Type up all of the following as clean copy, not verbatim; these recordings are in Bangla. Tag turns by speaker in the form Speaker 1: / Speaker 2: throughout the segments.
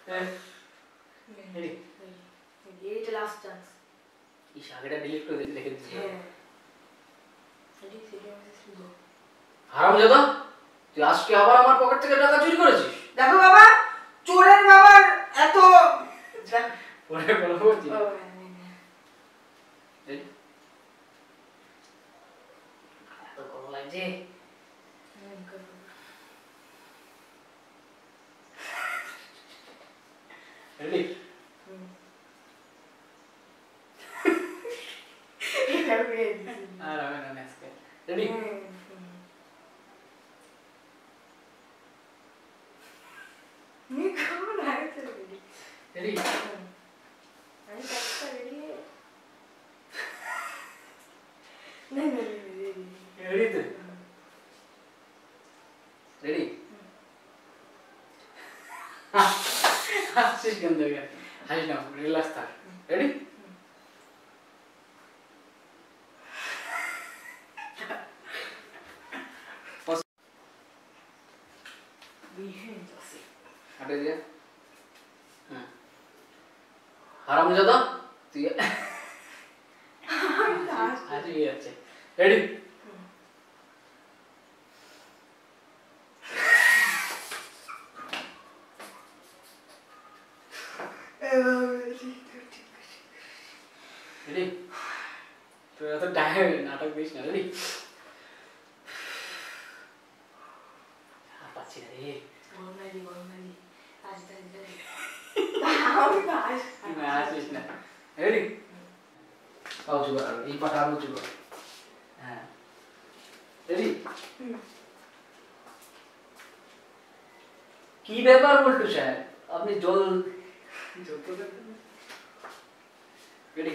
Speaker 1: রেডি
Speaker 2: এটা লাস্ট চান্স
Speaker 1: এই শাকেটা ডিলিট করে রেখে দিচ্ছি
Speaker 2: রেডি সিরিয়াসলি
Speaker 1: হারামজাদা তুই আজকে আবার আমার পকেট থেকে টাকা চুরি করেছিস
Speaker 2: দেখো বাবা চোরের বাবার এত
Speaker 1: পরে বলবো জি রেডি এত গরম লাগছে রেডি আর হবে না নেক্সট রেডি রেডি রেডি তো রেডি হাসিস কেন দেখে হাসিস না রিল্যাক্স থাক রেডি হাঁটে দিয়ে হারামজাদা তুই হাসি যাচ্ছে রেডি রেডি তুই এত নাটক দিস না রেডি পাচ্ছি না রে আসিস না রেডি উঁচু কর এই পাটা আরো উঁচু কর হ্যাঁ রেডি কি ব্যাপার বলটু স্যার আপনি জল রেডি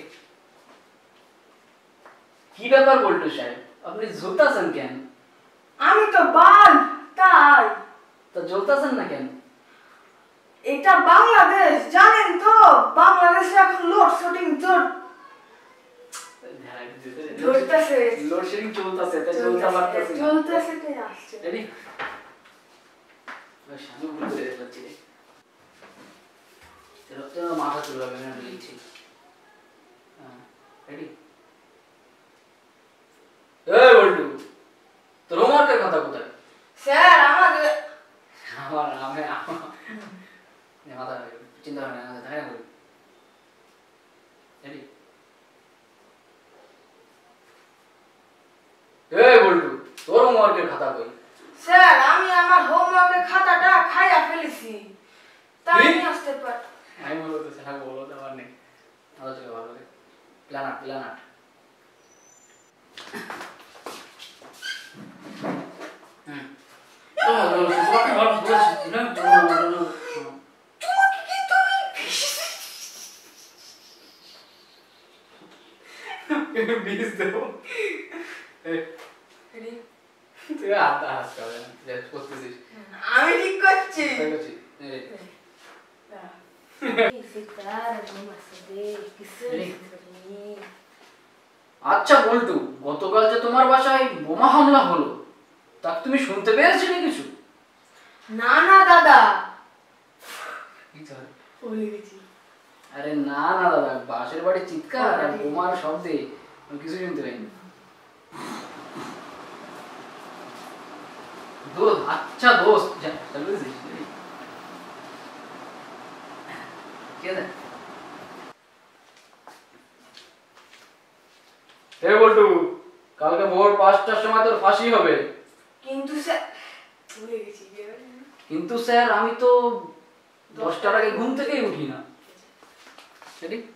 Speaker 1: কি ব্যাপার বলটু স্যার আপনি জ্বলতাছেন কেন
Speaker 2: আমি তো বাল্ব তাই
Speaker 1: তো জ্বলতাছেন না কেন
Speaker 2: এটা বাংলাদেশ জানেন তো বাংলাদেশে এখন লোডশেডিং ধরতেছে
Speaker 1: লোডশেডিং চলতেছে তাই চলতে পারতেছে
Speaker 2: চলতেছে তাই আসছে
Speaker 1: রেডি ওই শানু ঘুরে যাচ্ছে তো মাথা চুলবে না বলছি হ্যাঁ রেডি এই বলটু তোর হোমওয়ার্কের কথা কোথায়
Speaker 2: স্যার আমাকে
Speaker 1: আমার মাথা চিন্তা হয় না তাই না রেডি এই বলটু তোর হোমওয়ার্কের খাতা কই
Speaker 2: স্যার আমি আমার হোমওয়ার্কের খাতাটা খাইয়া ফেলেছি তাই নিয়ে আসতে পার
Speaker 1: আমি বলবো তো স্যার বলো তো আমার নেই আলোচনা ভালো লাগে প্ল্যানার বিষ দেবো তুই হাস করে করতেছিস
Speaker 2: আমি ঠিক করছি
Speaker 1: আচ্ছা বলটু গতকাল যে তোমার বাসায় বোমা হামলা হলো তা তুমি শুনতে পেয়েছিলে কিছু
Speaker 2: না না দাদা
Speaker 1: আরে না না দাদা বাসের বাড়ি চিৎকার আর বোমার শব্দে আমি কিছু শুনতে পাইনি আচ্ছা দোস্ত বলটু কালকে ভোর 5টার সময় তোর ফাঁসি হবে কিন্তু স্যার আমি তো 10টার আগে ঘুম থেকেই উঠি না রেডি